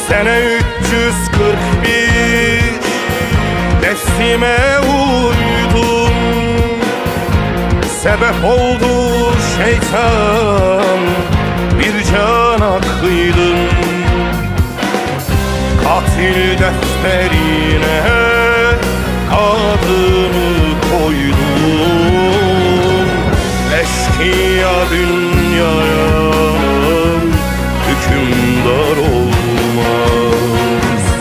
Sene 341 nefsime uydum, sebep oldu şeytan, bir cana kıydım. Katil defterine adımı koydum. Eşkıya dünyaya hükümdar olmaz.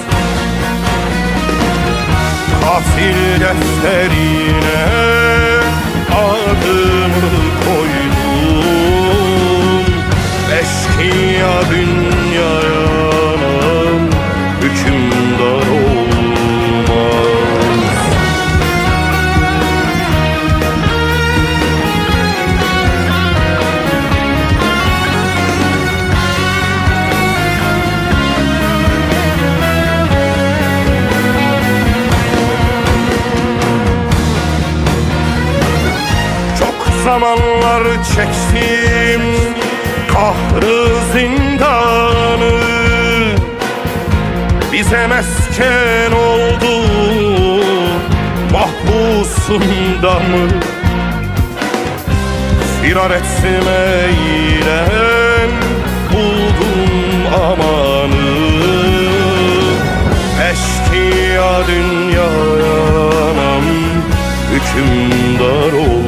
Katil defterine adımı koydum. Eşkıya dünyaya hükümdar olmaz. Çok zamanlar çektim kahrı zindanı, bize mesken oldu mahpusunda mı? Firar etmeyle buldum amanı. Eşkıya dünyaya hükümdar olmaz.